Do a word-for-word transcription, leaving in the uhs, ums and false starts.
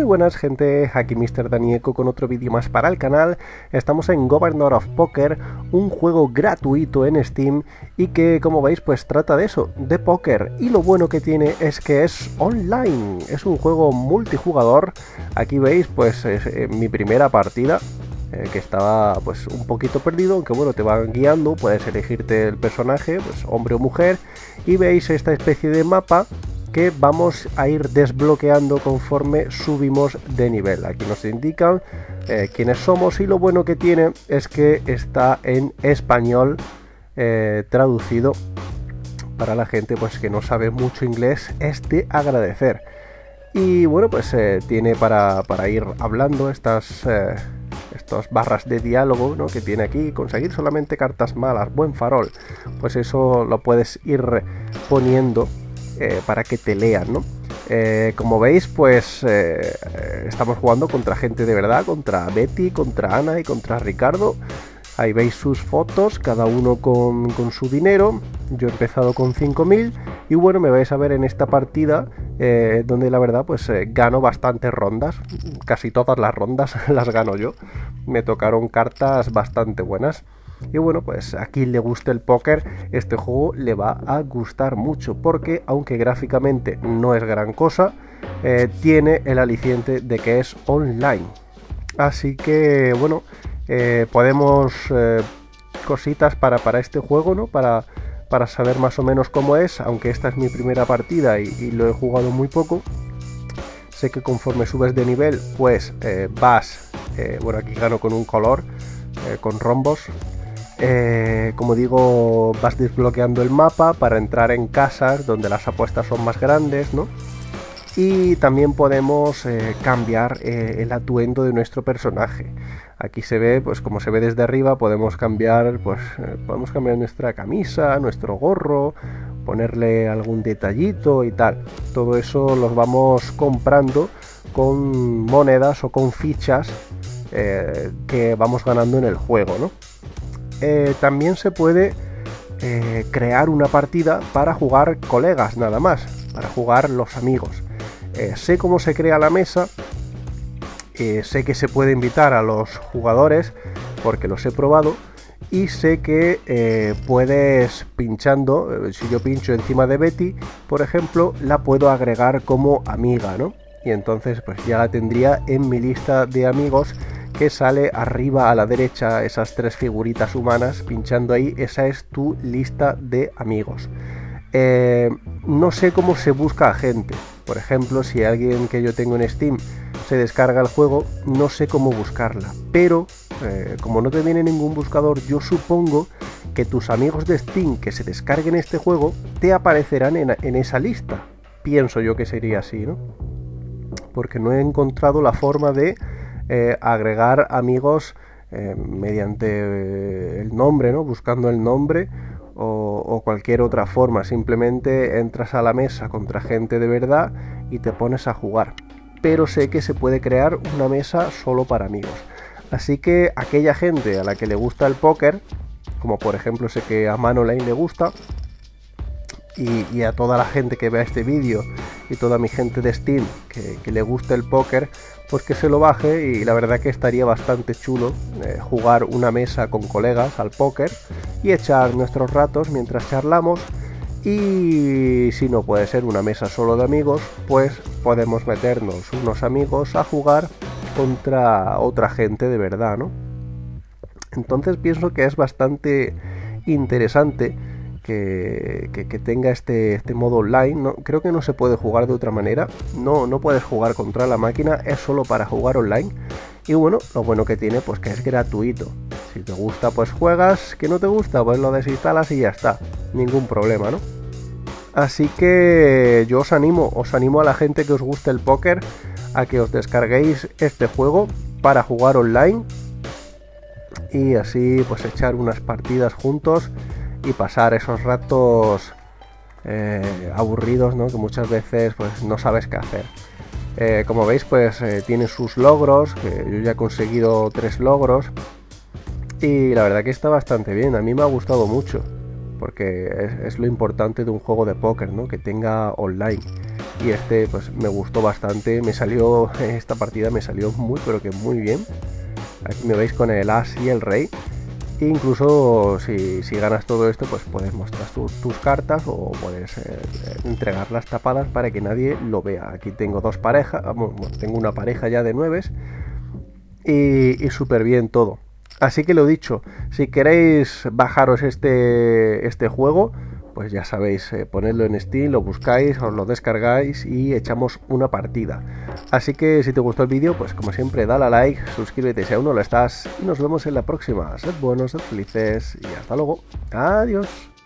buenas gente, aquí mister Danieco con otro vídeo más para el canal. Estamos en Governor of Poker, un juego gratuito en Steam y que, como veis, pues trata de eso, de póker. Y lo bueno que tiene es que es online, es un juego multijugador. Aquí veis pues es, eh, mi primera partida, eh, que estaba pues un poquito perdido, aunque bueno, te van guiando, puedes elegirte el personaje, pues hombre o mujer, y veis esta especie de mapa que vamos a ir desbloqueando conforme subimos de nivel. Aquí nos indican eh, quiénes somos, y lo bueno que tiene es que está en español eh, traducido para la gente pues que no sabe mucho inglés. Es de agradecer. Y bueno, pues eh, tiene para, para ir hablando estas eh, estas barras de diálogo, ¿no?, que tiene aquí. Conseguir solamente cartas malas, buen farol, pues eso lo puedes ir poniendo Eh, para que te lean, ¿no? Eh, como veis, pues eh, estamos jugando contra gente de verdad, contra Betty, contra Ana y contra Ricardo. Ahí veis sus fotos, cada uno con, con su dinero. Yo he empezado con cinco mil y bueno, me vais a ver en esta partida eh, donde la verdad pues eh, gano bastantes rondas. Casi todas las rondas las gano yo. Me tocaron cartas bastante buenas. Y bueno, pues a quien le guste el póker, este juego le va a gustar mucho, porque aunque gráficamente no es gran cosa, eh, tiene el aliciente de que es online. Así que bueno, eh, podemos eh, cositas para, para este juego, ¿no? Para, para saber más o menos cómo es, aunque esta es mi primera partida y, y lo he jugado muy poco. Sé que conforme subes de nivel, pues eh, vas, eh, bueno, aquí gano con un color, eh, con rombos. Eh, como digo, vas desbloqueando el mapa para entrar en casas donde las apuestas son más grandes, ¿no? Y también podemos eh, cambiar eh, el atuendo de nuestro personaje. Aquí se ve, pues como se ve desde arriba, podemos cambiar, pues eh, podemos cambiar nuestra camisa, nuestro gorro, ponerle algún detallito y tal. Todo eso los vamos comprando con monedas o con fichas eh, que vamos ganando en el juego, ¿no? Eh, también se puede eh, crear una partida para jugar colegas, nada más, para jugar los amigos. Eh, sé cómo se crea la mesa, eh, sé que se puede invitar a los jugadores porque los he probado, y sé que eh, puedes pinchando, eh, si yo pincho encima de Betty, por ejemplo, la puedo agregar como amiga, ¿no? Y entonces pues ya la tendría en mi lista de amigos, que sale arriba a la derecha, esas tres figuritas humanas, pinchando ahí, esa es tu lista de amigos. Eh, no sé cómo se busca a gente. Por ejemplo, si alguien que yo tengo en Steam se descarga el juego, no sé cómo buscarla, pero eh, como no te viene ningún buscador, yo supongo que tus amigos de Steam que se descarguen este juego te aparecerán en, en esa lista. Pienso yo que sería así, ¿no? Porque no he encontrado la forma de Eh, agregar amigos eh, mediante eh, el nombre, ¿no? Buscando el nombre o, o cualquier otra forma. Simplemente entras a la mesa contra gente de verdad y te pones a jugar. Pero sé que se puede crear una mesa solo para amigos. Así que aquella gente a la que le gusta el póker, como por ejemplo sé que a Manolane le gusta, y, y a toda la gente que vea este vídeo y toda mi gente de Steam que, que le guste el póker, pues que se lo baje. Y la verdad que estaría bastante chulo eh, jugar una mesa con colegas al póker y echar nuestros ratos mientras charlamos. Y si no puede ser una mesa solo de amigos, pues podemos meternos unos amigos a jugar contra otra gente de verdad, ¿no? Entonces pienso que es bastante interesante Que, que, que tenga este, este modo online, ¿no? Creo que no se puede jugar de otra manera, no, no puedes jugar contra la máquina, es solo para jugar online. Y bueno, lo bueno que tiene pues que es gratuito. Si te gusta pues juegas, que no te gusta pues lo desinstalas y ya está, ningún problema, ¿no? Así que yo os animo, os animo a la gente que os guste el póker a que os descarguéis este juego para jugar online y así pues echar unas partidas juntos y pasar esos ratos eh, aburridos, ¿no? Que muchas veces pues no sabes qué hacer. Eh, como veis pues eh, tiene sus logros, que yo ya he conseguido tres logros y la verdad que está bastante bien. A mí me ha gustado mucho porque es, es lo importante de un juego de póker, ¿no? Que tenga online. y este pues me gustó bastante, me salió, esta partida me salió muy pero que muy bien. Aquí me veis con el as y el rey. E incluso si, si ganas todo esto, pues puedes mostrar tu, tus cartas o puedes eh, entregarlas tapadas para que nadie lo vea. Aquí tengo dos parejas, bueno, tengo una pareja ya de nueves y, y súper bien todo. Así que lo dicho, si queréis bajaros este, este juego, pues ya sabéis, eh, ponedlo en Steam, lo buscáis, os lo descargáis y echamos una partida. Así que si te gustó el vídeo, pues como siempre, dale a like, suscríbete si aún no lo estás y nos vemos en la próxima. Sed buenos, sed felices y hasta luego. Adiós.